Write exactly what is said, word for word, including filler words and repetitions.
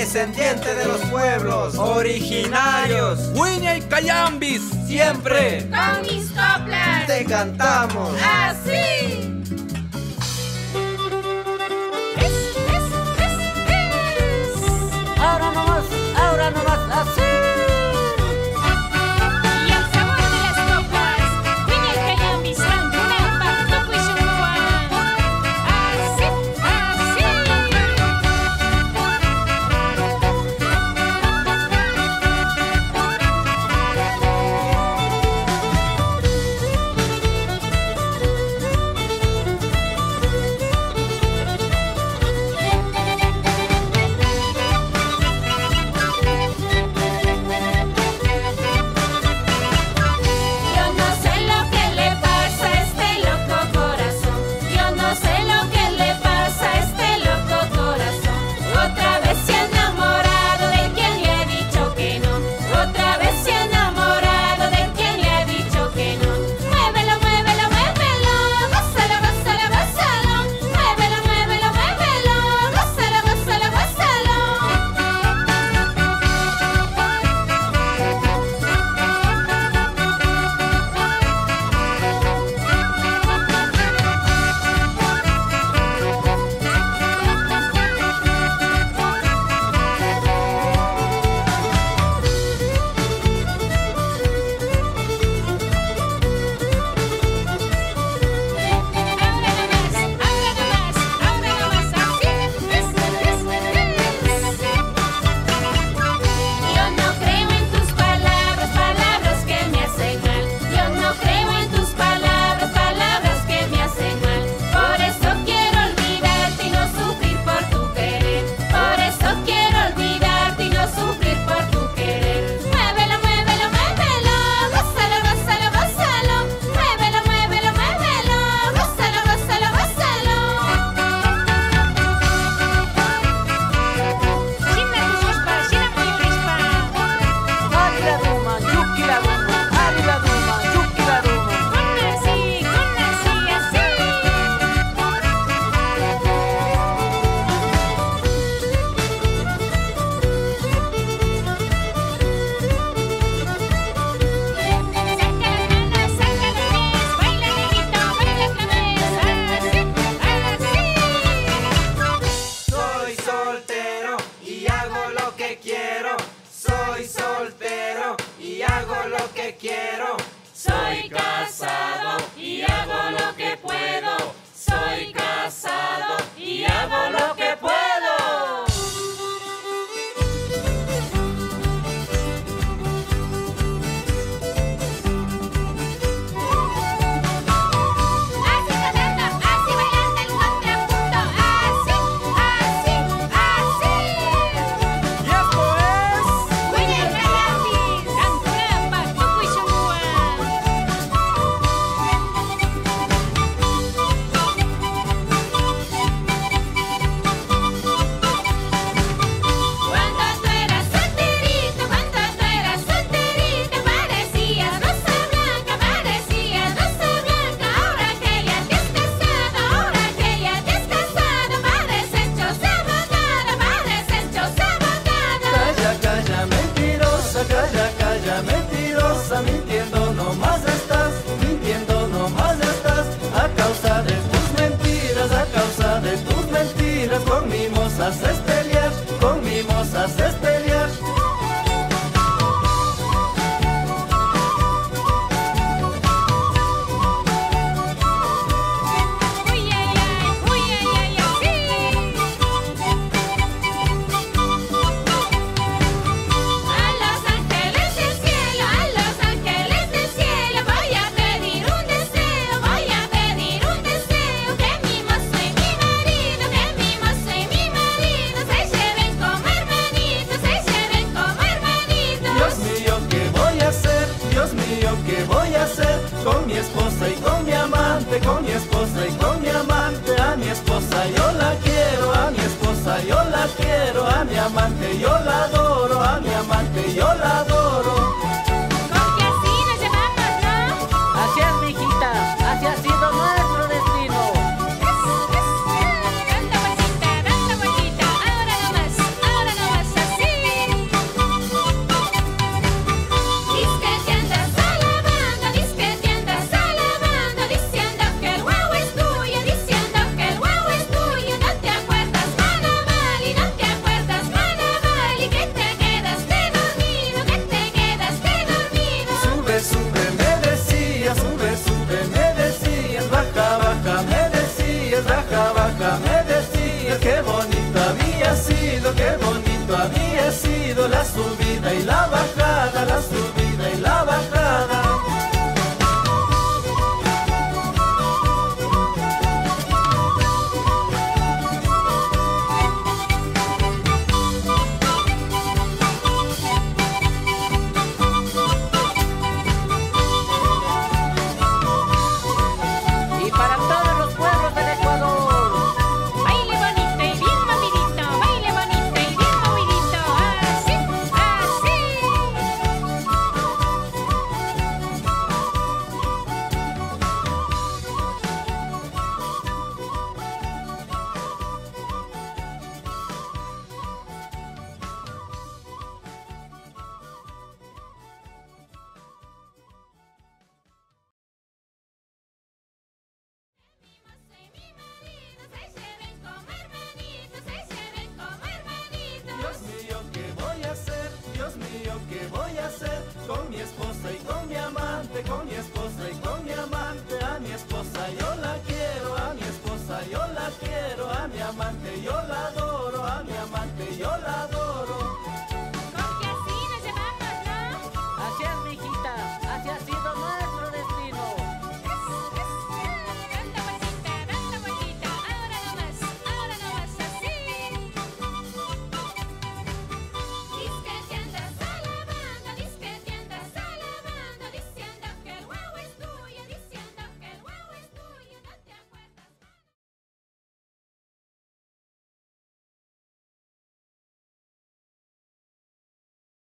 descendiente de los pueblos originarios, Wiña y Cayambis, siempre con mis coplas te cantamos así. Ahora nomás, ahora nomás, así. Y el sabor de las coplas, Wiña y Cayambis, Rantunapa, Tucuixuan. Así, así. Yo no sé lo que le pasa a este loco corazón. Yo no sé lo que le pasa a este loco corazón. Otra vez se ha enamorado de quien le ha dicho que no. Otra vez se ha enamorado de quien le ha dicho que no. Muévelo, muévelo, muévelo. Gózalo, gózalo, gózalo. Muévelo, muévelo, muévelo. Gózalo, gózalo, gózalo. Ahora nomás, ahora nomás, ahora nomás, así. Yo no creo en tus palabras, palabras que me hacen mal. Yo no creo en tus palabras, palabras que me hacen mal. Por eso quiero olvidarte y no sufrir por tu querer. Por eso quiero olvidarte y no sufrir por tu querer. Muévelo, muévelo, muévelo. Gózalo, gózalo, gózalo. Muévelo, muévelo, muévelo. Gózalo, gózalo, gózalo. Shina tushpa, shina muyurishpa. Ari la duma, yuki la duma, ari la duma, yuki la duma. Con así, con así, así. Saca la nana, saca la niñez, baila negrito, baila flamenco, así, así. Soy soltero y hago lo que quiero. Soy soltero y hago lo que quiero. Soy casado y hago lo que puedo. Soy casado y hago lo que puedo. Así cantando, así bailando el contrapunto. Así, así, así. y esto es Wiña y Cayambis, Rantunapa, Tucuixuan. Cuando tú eras solterito, cuando tú eras solterito, parecías rosa blanca, parecías rosa blanca. Ahora que ya te has casado, ahora que ya te has casado, pareces choza abogada, pareces choza abogada. Calla, calla, mentirosa, calla, calla, mentirosa, mintiendo nomás estás, mintiendo nomás estás, a causa de tus mentiras, a causa de tus mentiras, con mimosas es pelear, con mimosas es pelear. Uy, ay, ay, uy, ay, ay, así. A los ángeles del cielo, a los ángeles del cielo, voy a pedir un deseo, voy a pedir un deseo. Que mi mozo y mi marido, que mi mozo y mi marido bonito había sido, qué bonito había sido la subida y la bajada, la subida y la bajada. Y para todos los pueblos del Ecuador. Baile bonito y bien movidito, baile bonito y bien movidito, así, así. Dios mío, ¿qué voy a hacer? Dios mío, ¿qué voy a hacer? Con mi esposa y con mi amante, con mi esposa y con mi amante. A mi esposa yo la quiero, a mi esposa yo la quiero, a mi amante yo la